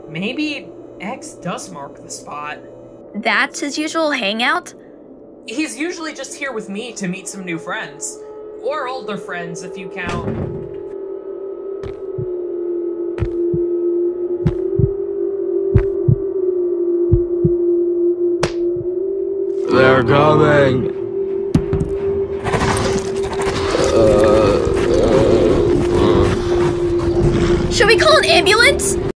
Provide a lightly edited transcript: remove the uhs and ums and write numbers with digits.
Maybe X does mark the spot. That's his usual hangout? He's usually just here with me to meet some new friends. Or older friends, if you count. They're coming! Should we call an ambulance?